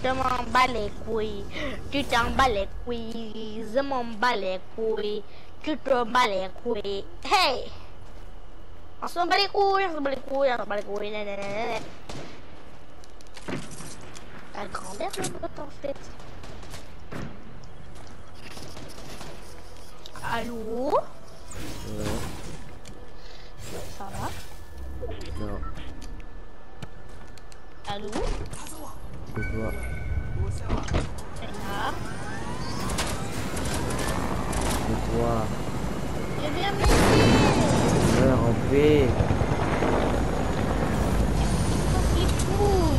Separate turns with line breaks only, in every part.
je m'en bats les couilles. Tu t'en bats les couilles. Je m'en bats les couilles. Tu te bats les couilles. Hey! On s'en bat les couilles, on s'en bat les couilles, on s'en bat les couilles. La grand-mère le vote en fait. Allô?
Ouais.
Ça va?
Non.
Allô?
C'est toi.
C'est là.
C'est toi.
Je viens m'aider.
Meurs en paix.
Les couilles.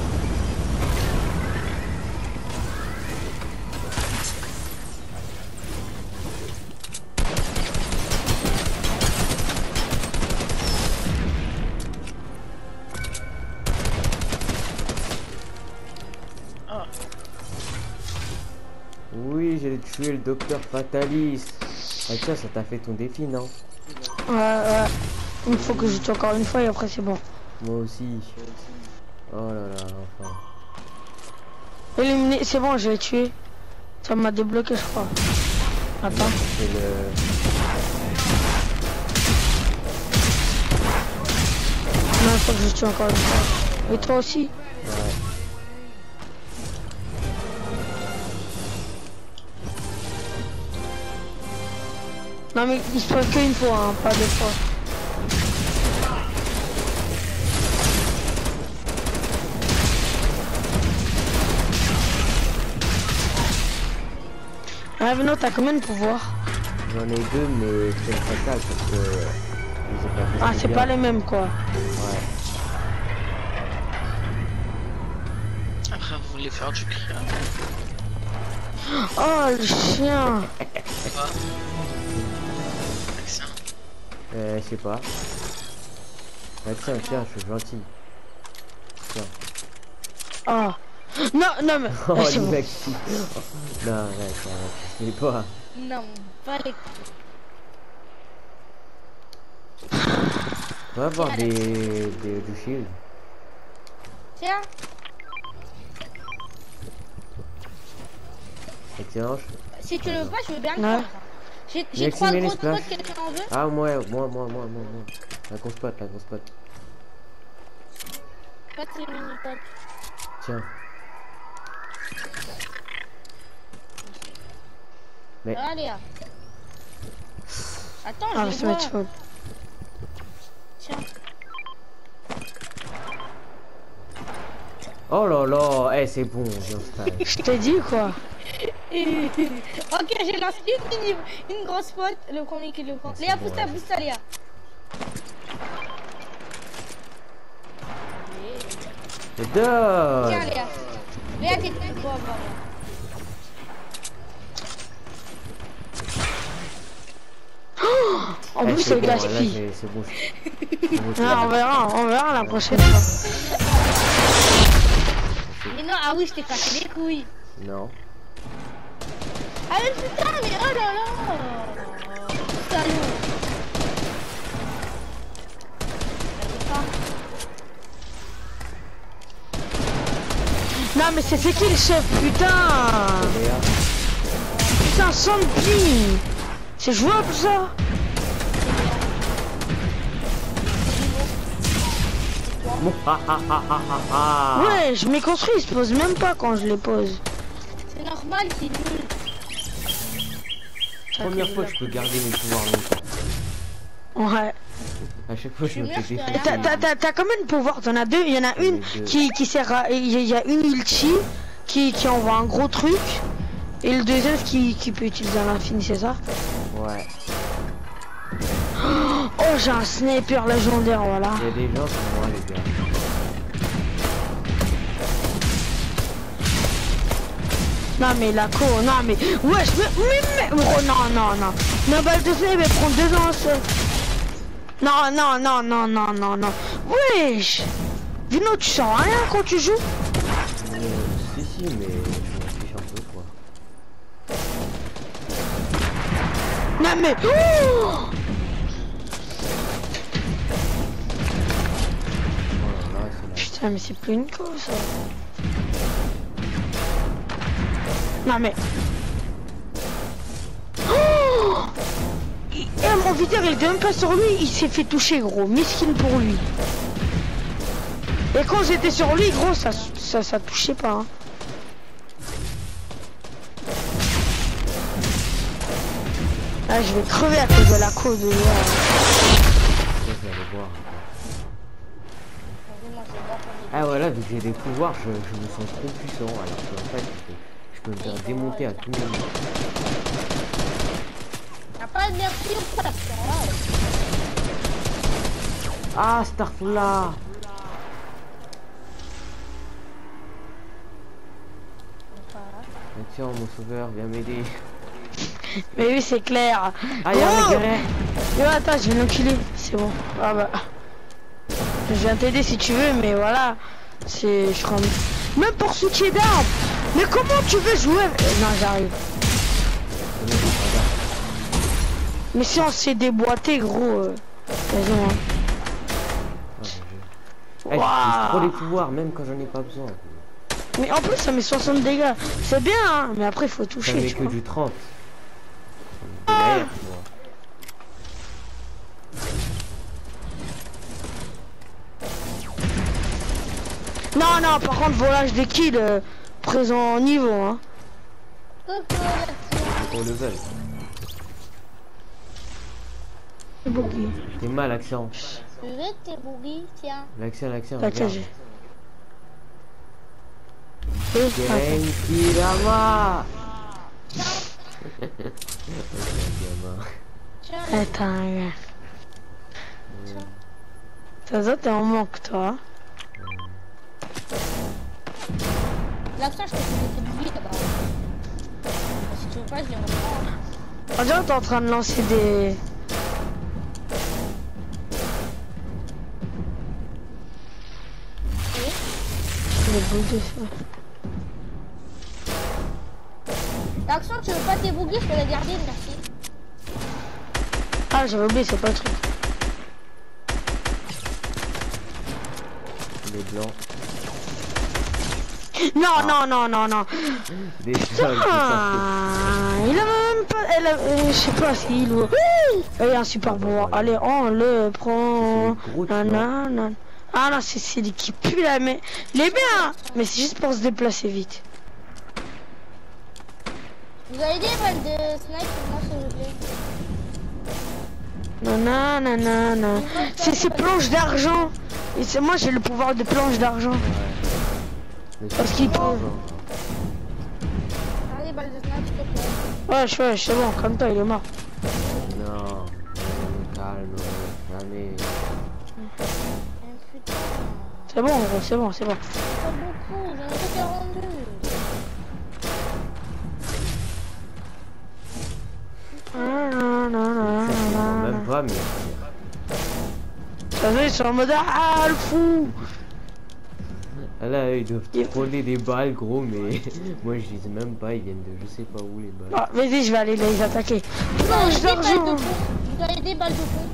Oui, j'ai tué le docteur Fataliste. Ah tiens, ça t'a fait ton défi, non?
Ouais. Il faut que je tue encore une fois et après c'est bon.
Moi aussi. Oh là là, enfin.
Éliminé, c'est bon, je l'ai tué. Ça m'a débloqué, je crois. Attends.
C'est le...
Non, il faut que je tue encore une fois. Et toi aussi?
Ouais.
Non mais il se passe qu'une fois, hein, pas deux fois. Ah Veno, t'as combien de pouvoirs?
J'en ai deux, mais c'est fatal parce que...
Ah, c'est pas les mêmes quoi.
Ouais.
Après, vous voulez faire du cri.
Oh le chien.
Quoi? Accent.
Je sais pas. Bah, tiens, je suis gentil. Tiens.
Oh. Non, mais...
Oh,
Ah, c'est
le
bon.
mec. Non, ouais, ça va. Pas.
Non, pas les couilles.
On va avoir du shield.
Tiens.
Et tiens,
Si tu le veux pas, je veux bien le
Ouais.
prendre. J'ai
Maxime,
3
il
gros
se place.
spots, quelqu'un en veut?
Ah, moi. La grosse pote.
Pas de mini-potes.
Tiens. Mais...
Allez, ah. Attends,
Ah,
je
c'est
vais
ma
voir.
faute.
Tiens.
Oh là là, c'est bon, viens style.
Je t'ai dit quoi.
Ok, j'ai lancé une grosse pote. Le premier qui le prend.
C'est
Léa,
bon,
pousse ta, Léa.
C'est
Tiens,
dingue.
Léa. Léa, t'es bon.
En plus, c'est
bon,
gaspille.
là, c'est bon.
Ah, on verra la prochaine fois.
Mais non, ah oui, je t'ai cassé les couilles.
Non.
Ah mais putain, mais oh là là. Salaud.
Non, mais c'est qui le chef, putain.
Léa.
Putain, sans ping. C'est jouable ça. Ouais, je m'y construis, il se pose même pas quand je les pose.
C'est normal, c'est nul.
Première fois que je peux garder mes pouvoirs longtemps.
Ouais.
À chaque fois je me fais
Je suis
défoncer.
T'as combien de pouvoirs? T'en as deux. Il y en a une qui sert à... Il y a une ulti qui envoie un gros truc. Et le deuxième qui peut utiliser à l'infini, c'est ça?
Ouais.
Oh, j'ai un sniper légendaire, voilà.
Il y a des gens comme moi, les gars.
Non mais la co, non mais... Wesh, mais... Oh, non. Ma balle de sniper, elle prend 2 ans seul. Non. Wesh. Vino, tu sens rien quand tu joues?
Si, mais je m'en fiche un peu, quoi.
Non mais... Oh
Oh là là, c'est
putain, mais c'est plus une co, ça. Non mais... Oh mon videur il était même pas sur lui, il s'est fait toucher gros, miskin pour lui. Et quand j'étais sur lui gros, ça touchait pas. Hein. Ah je vais crever à cause de la cause de
Ah voilà, vu que j'ai des pouvoirs, je me sens trop puissant, alors qu'en fait, je peux me faire démonter à tout moment.
Y'a pas de merci ou pas.
Ah, Starfula! Tiens, mon sauveur, viens m'aider.
Mais oui, c'est clair.
Ah, y'a un mec derrière.
Yo, attends, je vais l'enculer. C'est bon. Ah bah. Je viens t'aider si tu veux, mais voilà. C'est. Je crois. Même pour switcher d'armes. Mais comment tu veux jouer? Non, j'arrive. Mais si on s'est déboîté, gros. Raison, hein.
Hey, j'utilise trop les pouvoirs, même quand j'en ai pas besoin.
Mais en plus, ça met 60 dégâts. C'est bien, hein. Mais après, il faut toucher.
Ça met que du 30. Derrière,
non, non, par contre, volage des kills présent en niveau, hein.
Au level. T'es mal, Accent.
Je vais te bourrer, tiens.
L'accent,
T'inquiète,
regarde. Genkidama.
Attends, regarde. Ça, t'es en manque, toi.
L'accent, je te fais des bouillies là-bas. Si tu veux pas, je les reprends.
On dirait que t'es en train de lancer des... Des boules de feu.
L'accent, tu veux pas tes bouillies, je peux la garder, merci.
Ah, j'avais oublié, c'est pas le truc.
Les blancs.
Non, non, non, non, non.
Des jeunes.
Il a même pas... je sais pas s'il ou... Il y a un super pouvoir. Allez, on le prend. Nanana. Ah non, c'est l'équipe pue là, mais... Il est bien, mais c'est juste pour se déplacer vite.
Vous avez des balles de snipe pour moi, s'il vous plaît?
Nanana. C'est planche d'argent. Et moi j'ai le pouvoir de planche d'argent. Parce qu'il peut...
Ah, des balles de snipe, s'il te plaît.
Ouais, c'est bon, comme toi, il est mort.
Non, calme, jamais.
C'est bon, gros, c'est bon, c'est bon.
Pas beaucoup, j'en ai que 42.
Même pas, mais...
Ça veut, ils sont en mode ah le fou.
Là, ils doivent prôner des balles, gros, mais moi je les ai même pas, ils viennent de je sais pas où les balles.
Ah, vas-y, je vais aller les attaquer. Planche d'argent.
Vous avez des balles de fond.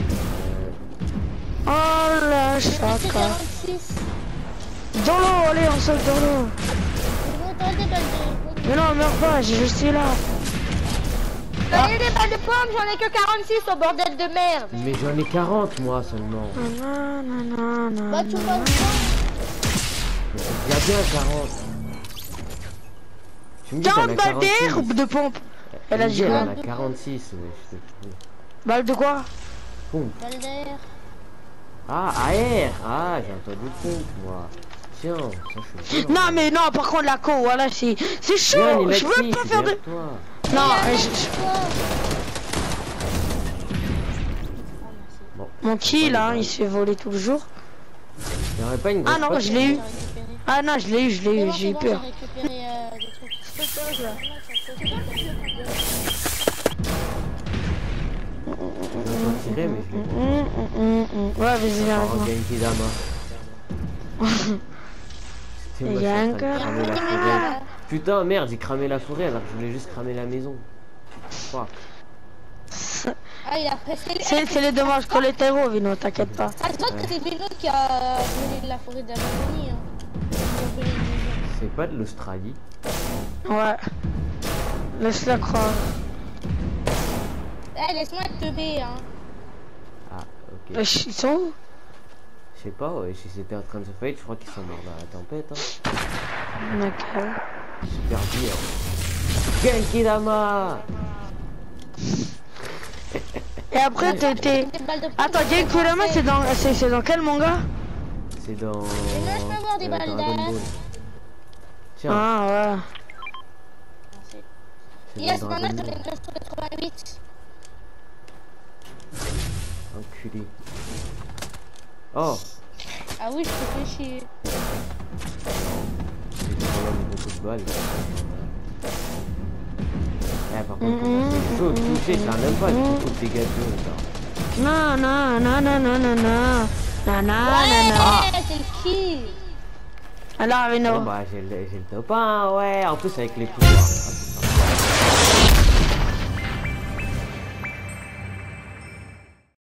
Oh la chaka.
46.
Dans l'eau, allez, on saute dans l'eau.
Vous avez des balles de fond.
Mais non, meurs pas, je suis là.
Vous avez des balles de pommes, j'en ai que 46 au bordel de merde.
Mais j'en ai 40 moi seulement.
Bah tu vas
Il y a bien 40. Tu me dis
40
qu'elle a
balles d'air
46.
ou de pompe? Elle a dit
Elle
quoi?
en a 46, ouais, je te prie.
Balle de quoi?
Pompe.
balles d'air.
Ah, air. Ah, j'ai entendu pompe moi. Tiens, ça je suis bien.
Non mais non, par contre la co, voilà, c'est chaud.
Viens, il est
Je veux
actif,
pas faire de...
toi.
Non,
Bon.
mon kill, hein, il se fait voler tout le jour.
Il n'y aurait pas une grosse
Ah non,
pote,
je l'ai eu.
J'ai récupéré.
Ah non, je l'ai eu, j'ai eu peur.
J'ai récupéré des trucs.
Je vais pas tirer, mais je l'ai pas.
Ouais, vas-y, viens avec moi.
C'était moche,
Il y a
je suis
un
en train de cramer la forêt. Putain, merde, j'ai cramé la forêt alors que je voulais juste cramer la maison. Fuck.
Ah, il a presque.
C'est les dommages collatéraux, Vino, t'inquiète pas.
Ah, c'est toi que c'est Vino qui a volé la forêt d'Amazonie. Hein.
C'est pas de l'Australie.
Ouais. Laisse-la croire.
Eh, laisse-moi te B, hein.
Ah, ok.
Ils sont où?
Je sais pas, ouais, si c'était en train de se fight, je crois qu'ils sont morts dans la tempête. Hein.
D'accord.
Super bien. Genkidama.
Et après, t'étais... Attends, Genkidama, c'est dans quel manga?
C'est dans...
moi, je peux avoir des balles
Dragon
d'air.
Ball. Tiens,
Ah ouais.
c'est
Yes,
dans
maintenant,
Dragon
j'en ai
Ball.
988.
Enculé. Oh,
Ah oui, je peux faire chier.
c'est quand même beaucoup de balles. Eh, par contre, comment c'est chaud de toucher, ça n'aime pas beaucoup de dégâts de jeu,
Non, non, non, non, non, non, non. Non, non, non, non.
Ouais, c'est le kill.
Alors,
Bon
Reno.
bah j'ai le top 1, ouais, en plus avec les pouvoirs.